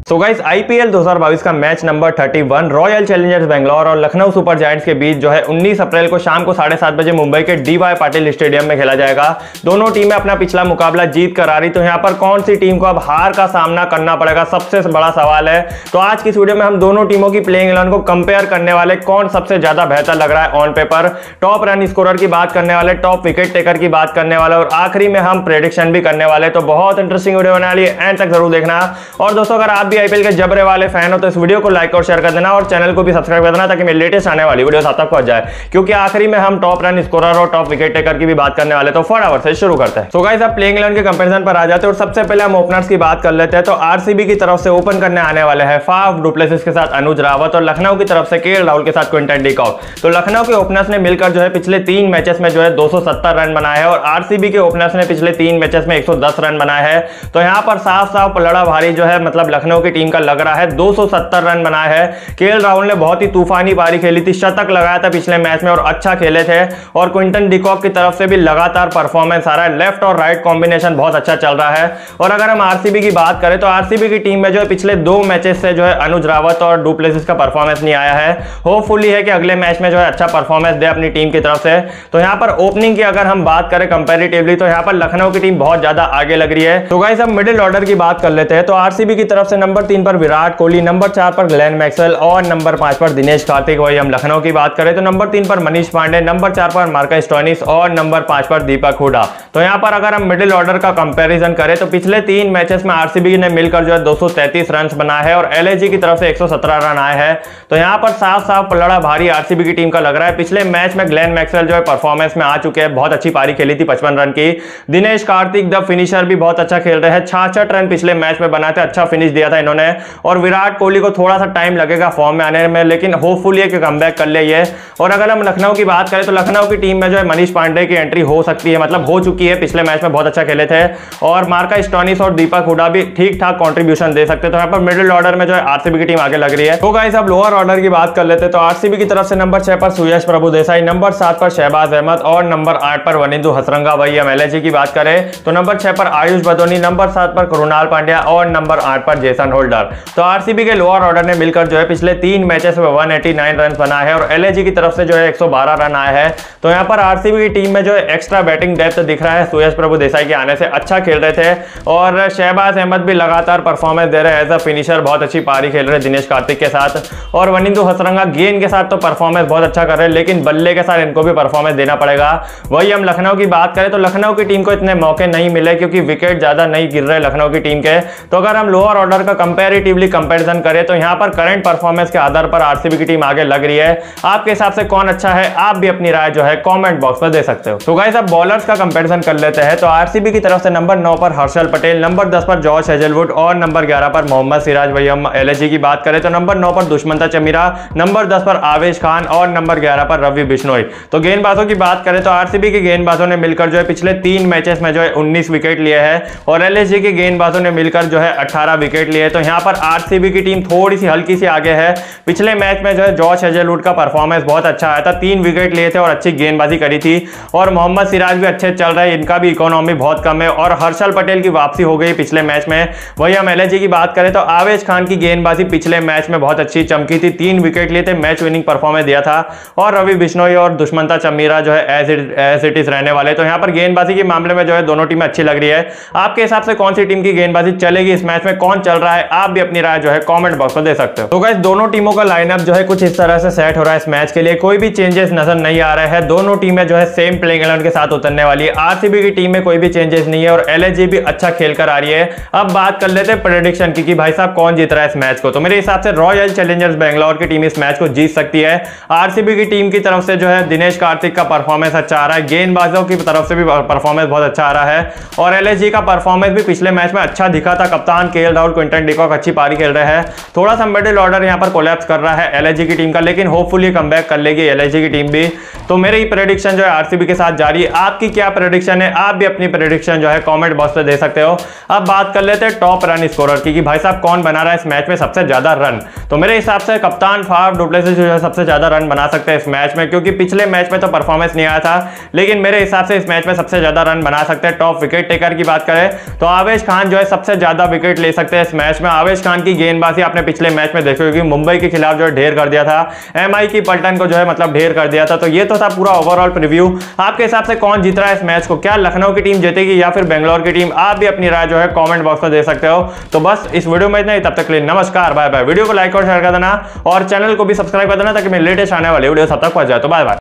So guys IPL 2022 का match number 31 Royal Challengers Bangalore और Lucknow super giants के बीच जो है 19 अप्रैल को शाम को 7:30 बजे मुंबई के डी.वाई. पाटिल स्टेडियम में खेला जाएगा। दोनों टीमें अपना पिछला मुकाबला जीत कर आ रही, तो यहाँ पर कौन सी टीम को अब हार का सामना करना पड़ेगा, सबसे बड़ा सवाल है। तो आज की इस वीडियो में हम दोनों टीमों की प्लेइंग 11 को कंपेयर करने वाले, कौन सबसे ज्यादा बेहतर लग रहा है on paper, top run scorer की बात करने वाले, टॉप विकेट टेकर की बात करने वाले और आखिरी में हम प्रेडिक्शन भी करने वाले। तो बहुत इंटरेस्टिंग वीडियो होने वाली है, एंड तक जरूर देखना। और दोस्तों अगर आप भी आईपीएल के जबरे वाले फैन हो तो इस वीडियो को लाइक और शेयर कर देना और चैनल को भी सब्सक्राइब कर देना ताकि मेरी लेटेस्ट आने वाली वीडियोस आप तक पहुंच जाए, क्योंकि आखिरी में हम टॉप रन स्कोरर और टॉप विकेट टेकर की भी बात करने वाले। तो फटाफट से शुरू करते हैं। सो गाइस अब प्लेइंग 11 के कंपैरिजन पर आ जाते हैं और सबसे पहले हम ओपनर्स की बात कर लेते हैं। तो आरसीबी की तरफ से ओपन करने आने वाले हैं फाफ डु प्लेसिस के साथ अनुज रावत और लखनऊ की तरफ से केएल राहुल के साथ क्विंटन डी कॉक। तो लखनऊ के ओपनर्स ने मिलकर जो है पिछले 3 मैचेस में जो है 270 रन बनाए हैं और आरसीबी के ओपनर्स ने पिछले 3 मैचेस में 110 रन बनाए हैं। तो यहां पर साफ साफ पलड़ा भारी जो है मतलब लखनऊ की टीम का लग रहा है। 270 रन बनाए हैं। केएल राहुल ने बहुत ही तूफानी पारी खेली थी, शतक लगाया था पिछले मैच में और अच्छा खेले थे। और क्विंटन डी कॉक की तरफ से भी लगातार परफॉर्मेंस आ रहा है, लेफ्ट और राइट कॉम्बिनेशन बहुत अच्छा चल रहा है। और अगर हम आरसीबी की बात करें तो आरसीबी की टीम में जो है पिछले 2 मैचेस से जो है अनुज रावत और डु प्लेसिस का परफॉर्मेंस नहीं आया है। होपफुली है कि अगले मैच में जो है अच्छा परफॉर्मेंस दे अपनी टीम की तरफ से। तो यहाँ पर ओपनिंग की अगर हम बात करें कंपैरेटिवली तो यहाँ पर लखनऊ की टीम बहुत ज्यादा आगे लग रही है। तो गाइस अब मिडिल ऑर्डर की बात कर लेते हैं। तो आरसीबी की तरफ से नंबर 3 पर विराट कोहली, नंबर 4 पर ग्लेन मैक्सवेल और नंबर 5 पर दिनेश कार्तिक। वही हम लखनऊ की बात करें तो नंबर 3 पर मनीष पांडे, नंबर 4 पर मार्कस स्टोइनिस और नंबर 5 पर दीपक हुडा। तो यहाँ पर अगर हम मिडिल ऑर्डर का कंपैरिजन करें तो पिछले 3 मैचेस में आरसीबी ने मिलकर जो है 233 रन बनाए हैं और एलएजी की तरफ से 117 रन आए हैं। तो यहाँ पर साफ साफ पलड़ा भारी आरसीबी की टीम का लग रहा है। पिछले मैच में ग्लेन मैक्सवेल जो है परफॉर्मेंस में आ चुके हैं, बहुत अच्छी पारी खेली थी 55 रन की। दिनेश कार्तिक द फिनिशर भी बहुत अच्छा खेल रहे हैं, 66 रन पिछले मैच में बनाए थे, अच्छा फिनिश दिया था इन्होंने। और विराट कोहली को थोड़ा सा टाइम लगेगा फॉर्म में आने में, लेकिन होपफुली है कि कमबैक कर ले ये। और अगर हम लखनऊ की बात करें तो लखनऊ की टीम में जो है मनीष पांडे की एंट्री हो सकती है, मतलब हो चुकी है, पिछले मैच में बहुत अच्छा खेले थे। और मार्कस स्टोइनिस और दीपक हुडा भी ठीक ठाक कंट्रीब्यूशन दे सकते हैं। तो यहाँ पर मिडिल ऑर्डर में जो है आरसीबी की टीम आगे लग रही है। तो गाइस अब लोअर ऑर्डर की बात कर लेते हैं। तो आरसीबी की तरफ से नंबर 6 पर सुयश प्रभुदेसाई, नंबर 7 पर शहबाज अहमद और नंबर 8 पर वनिंदु हसरंगा। वही हम एलएजी की बात करें तो नंबर 6 पर आयुष बदोनी, नंबर 7 पर कृणाल पांड्या और नंबर 8 पर जेसन होल्डर। तो आरसीबी के लोअर ऑर्डर ने मिलकर जो है पिछले 3 मैचेस में 189 रन बनाए हैं और एलएजी की तरफ से जो है 112 रन आए हैं। तो यहाँ पर आरसीबी की टीम में जो है एक्स्ट्रा बैटिंग डेप्थ दिख रहा है। सुयश प्रभुदेसाई के आने से अच्छा खेल रहे थे और शहबाज अहमद भी लगातार परफॉर्मेंस दे रहे हैं एज अ फिनिशर, बहुत अच्छी पारी खेल रहे हैं दिनेश कार्तिक के साथ। और वनिंदु हसरंगा गेंद के साथ तो परफॉर्मेंस बहुत अच्छा कर रहे हैं, लेकिन बल्ले के साथ इनको भी परफॉर्मेंस देना पड़ेगा। वही हम लखनऊ की बात करें तो लखनऊ की टीम को इतने मौके नहीं मिले क्योंकि विकेट ज्यादा नहीं गिर रहे लखनऊ की टीम के। तो अगर हम लोअर ऑर्डर का कंपैरेटिवली कंपैरिजन करें तो यहाँ पर करंट परफॉर्मेंस के आधार पर आरसीबी की टीम आगे लग रही है। आपके हिसाब से कौन अच्छा है, आप भी अपनी राय जो है कमेंट बॉक्स में दे सकते हो। तो गाइस अब बॉलर्स का कंपैरिजन कर लेते हैं। तो आरसीबी की तरफ से नंबर 9 पर हर्षल पटेल, नंबर 10 पर जॉश हेजलवुड और नंबर 11 पर मोहम्मद सिराज। वही हम एलएजी की बात करें तो नंबर 9 पर दुष्मंता चमीरा, नंबर 10 पर आवेश खान और नंबर 11 पर रवि बिश्नोई। तो गेंदबाजों की बात करें तो आरसीबी के गेंदबाजों ने मिलकर जो है पिछले 3 मैचेस में जो है 19 विकेट लिए हैं और एलएजी के गेंदबाजों ने मिलकर जो है 18 विकेट लिए। तो यहाँ पर आरसीबी की टीम थोड़ी सी हल्की सी आगे है। पिछले मैच में जो है जॉश हेजलवुड का परफॉर्मेंस बहुत अच्छा आया था, 3 विकेट लिए थे और अच्छी गेंदबाजी करी थी। और मोहम्मद सिराज भी अच्छे चल रहे हैं, इनका भी इकोनॉमी बहुत कम है। और हर्षल पटेल की वापसी हो गई पिछले मैच में। वही हम एलएजी की बात करें तो आवेश खान की गेंदबाजी पिछले मैच में बहुत अच्छी चमकी थी, 3 विकेट लिए थे, मैच विनिंग परफॉर्मेंस दिया था। और रवि बिश्नोई और दुष्मंता चमीरा जो है एज इट इज रहने वाले। तो यहाँ पर गेंदबाजी के मामले में जो है दोनों टीमें अच्छी लग रही है। आपके हिसाब से कौन सी टीम की गेंदबाजी चलेगी इस मैच में, कौन चल रहा है, आप भी अपनी राय जो है कमेंट बॉक्स में दे सकते हो। तो गाइस दोनों टीमों का लाइनअप जो है कुछ इस तरह से सेट हो रहा है इस मैच के लिए, कोई भी चेंजेस नजर नहीं आ रहे हैं। दोनों टीमें जो है सेम प्लेइंग 11 के साथ उतरने वाली है। आरसीबी की टीम में कोई भी चेंजेस नहीं है और एलएजी भी अच्छा खेल कर आ रही है। अब बात कर लेते हैं प्रेडिक्शन की कि भाई साहब कौन जीत रहा है इस मैच को। तो मेरे हिसाब से रॉयल चैलेंजर्स बेंगलोर की टीम इस मैच को जीत सकती है। आरसीबी की टीम की तरफ से जो है दिनेश कार्तिक का परफॉर्मेंस अच्छा आ रहा है, गेंदबाजों की तरफ से भी परफॉर्मेंस बहुत अच्छा आ रहा है और एलएजी का परफॉर्मेंस भी पिछले मैच में अच्छा दिखा था। कप्तान KL Rahul, Quinton de Kock अच्छी पारी खेल रहे हैं। थोड़ा सा मिडिल ऑर्डर यहाँ पर कोलैप्स कर रहा है एलएजी की टीम का, लेकिन होपफुली कमबैक कर लेगी एलएजी की टीम भी। तो मेरी प्रेडिक्शन जो है आरसीबी के साथ जारी है। आपकी क्या प्रेडिक्शन है, आप भी अपनी प्रेडिक्शन जो है कमेंट बॉक्स में दे सकते हो। अब बात कर लेते हैं टॉप रन स्कोरर की कि भाई साहब कौन बना रहा है इस मैच में सबसे ज्यादा रन। तो मेरे हिसाब से कप्तान फाफ डु प्लेसिस जो है सबसे ज्यादा रन बना सकते हैं इस मैच में, क्योंकि पिछले मैच में तो परफॉर्मेंस नहीं आया था, लेकिन मेरे हिसाब से इस मैच में सबसे ज्यादा रन बना सकते हैं। टॉप विकेट टेकर की बात करें तो आवेश खान जो है सबसे ज्यादा विकेट ले सकते हैं इस मैच मैच में आवेश खान की गेंदबाजी आपने पिछले मैच में देखी होगी, मुंबई के खिलाफ जो है ढेर कर दिया था, एमआई की पलटन को जो है मतलब ढेर कर दिया था। तो ये तो था पूरा ओवरऑल प्रीव्यू। आपके हिसाब से कौन जीत रहा है इस मैच को? क्या लखनऊ की टीम जीतेगी या फिर बेंगलोर की टीम? आप भी अपनी राय जो है कमेंट बॉक्स में दे सकते हो। तो बस इस वीडियो में इतना ही, तब तक के लिए नमस्कार, बाय बाय। वीडियो को लाइक और शेयर कर देना और चैनल को भी सब्सक्राइब कर देना ताकि मेरे लेटेस्ट आने वाले वीडियो सब तक पहुंच जाए। तो बाय बाय।